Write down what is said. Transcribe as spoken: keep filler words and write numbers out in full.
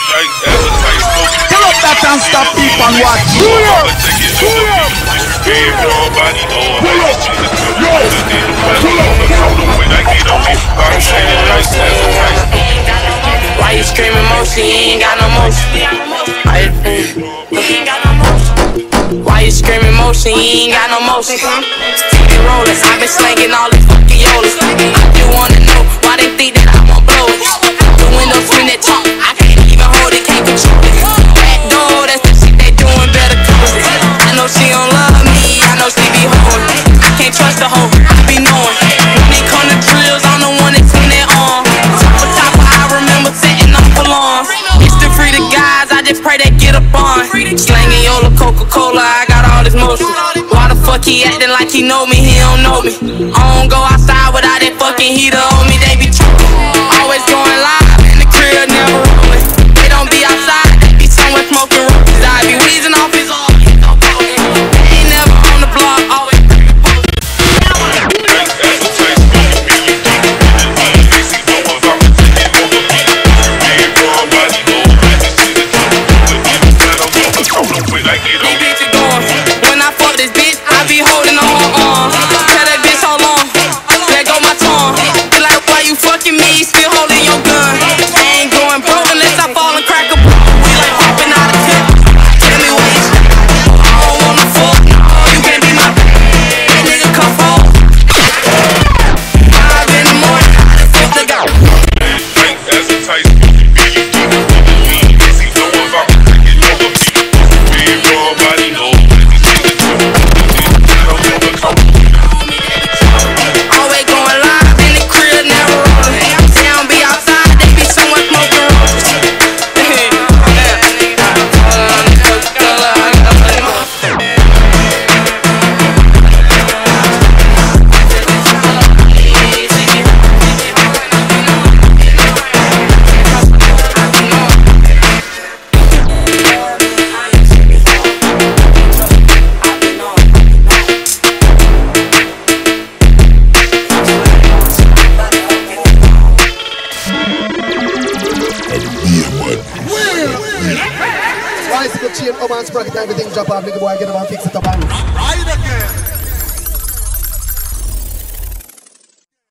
Pull up that and stop people and watch. Pull up, pull up, pull up, yo, pull up. Why you screaming motion? You ain't got no motion. Why you screaming motion? You ain't got no motion. Keep it rolling. I've been slanging all these fucking yolas. I just wanna know why they think that I won't blow it. The windows when they talk, I can't even hold it, can't control it. Back door, that's the shit they doing, better close it. I know she don't love me, I know she be holding. I can't trust the hoe, I be knowing. When they come to drills, I'm the one that turn it on. Top of top, I remember setting off alarms. It's the free the guys, I just pray they get up on. Slanging Yola, Coca-Cola, I got all this motion. Why the fuck he acting like he know me, he don't know me. I don't go outside without that fucking heater on me, they be tripping. Always going live in the crib, never rolling. They don't be outside, they be somewhere smoking roses. I be wheezing off his arm. They ain't never on the block, always. These bitches going. When I fuck this bitch, I be holding on her arm. Tell that bitch hold on, let go my tongue. Be like, why you fucking me? Still holding your gun. I ain't going broke unless I fall and crack a bro. We like popping out of tip. Tell me where you stand. I don't wanna fuck. You can't be my that nigga come home. Five in the morning, I fuck the guy. Chain, come and sprocket, everything drop off, nigga boy, get them and fix it up and